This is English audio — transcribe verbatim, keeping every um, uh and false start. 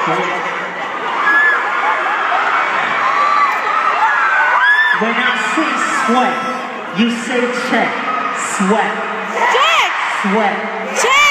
When I say sweat, you say check. Sweat. Check. Sweat. Check.